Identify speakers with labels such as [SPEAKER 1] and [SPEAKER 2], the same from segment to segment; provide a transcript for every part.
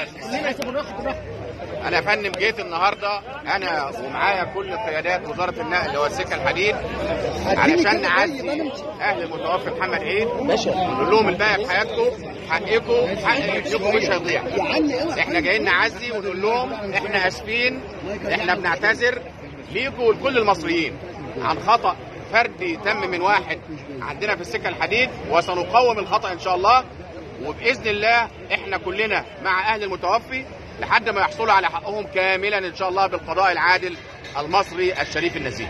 [SPEAKER 1] انا يا فندم جيت النهارده انا ومعايا كل قيادات وزاره النقل والسكه الحديد علشان نعزي اهل المتوفي محمد عيد ونقول لهم الباقي في حياتكم حقكم حق ابنكم مش هيضيع. احنا جايين نعزي ونقول لهم احنا اسفين، احنا بنعتذر ليكم ولكل المصريين عن خطأ فردي تم من واحد عندنا في السكه الحديد، وسنقوم الخطأ ان شاء الله، وباذن الله احنا كلنا مع اهل المتوفي لحد ما يحصلوا على حقهم كاملا ان شاء الله بالقضاء العادل المصري الشريف النزيه.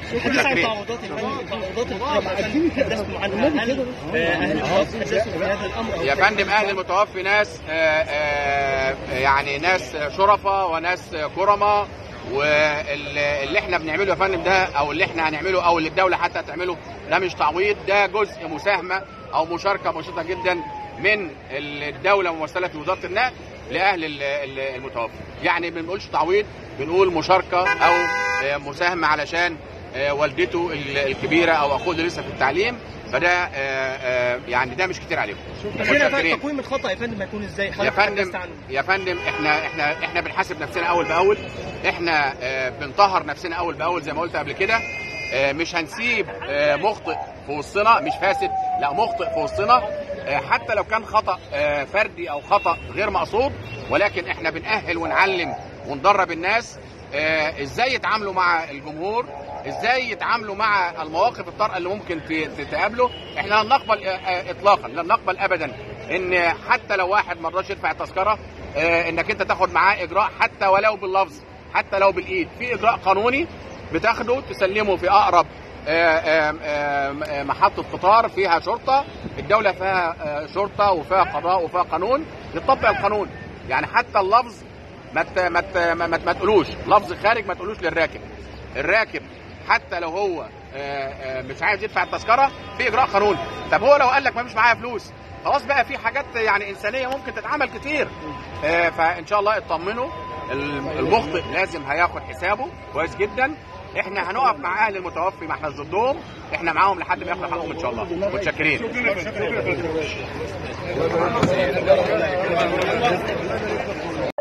[SPEAKER 1] يا فندم اهل المتوفي ناس يعني ناس شرفاء وناس كرماء، واللي احنا بنعمله يا فندم ده او اللي احنا هنعمله او اللي الدوله حتى هتعمله ده مش تعويض، ده جزء مساهمه او مشاركه بسيطه جدا من الدوله ممثله في وزاره النقل لاهل المتوفي. يعني ما بنقولش تعويض، بنقول مشاركه او مساهمه علشان والدته الكبيره او اخوه اللي لسه في التعليم، فده يعني ده مش كتير عليكم.
[SPEAKER 2] تقويم الخطا يا فندم هيكون ازاي؟
[SPEAKER 1] يا فندم احنا بنحاسب نفسنا اول باول، احنا بنطهر نفسنا اول باول زي ما قلت قبل كده. مش هنسيب مخطئ في وسطنا، مش فاسد، لا مخطئ في وسطنا، حتى لو كان خطأ فردي او خطأ غير مقصود، ولكن احنا بنأهل ونعلم وندرب الناس ازاي يتعاملوا مع الجمهور، ازاي يتعاملوا مع المواقف الطارئه اللي ممكن تقابله. احنا لن نقبل اطلاقا، لن نقبل ابدا ان حتى لو واحد ما رضاش يدفع التذكره انك انت تاخد معاه اجراء حتى ولو باللفظ، حتى لو بالايد. في اجراء قانوني بتاخده تسلمه في اقرب محطه قطار فيها شرطه، الدوله فيها شرطه وفيها قضاء وفيها قانون، يطبق القانون. يعني حتى اللفظ ما تقولوش لفظ خارج، ما تقولوش للراكب. الراكب حتى لو هو مش عايز يدفع التذكره في اجراء قانوني. طب هو لو قال لك ما مش معايا فلوس، خلاص بقى في حاجات يعني انسانيه ممكن تتعمل كتير. فان شاء الله اطمنوا، المخطئ لازم هياخد حسابه كويس جدا. احنا هنقف مع اهل المتوفي، ما احنا ضدهم، احنا معاهم لحد ما ياخدوا حقهم ان شاء الله. متشكرين.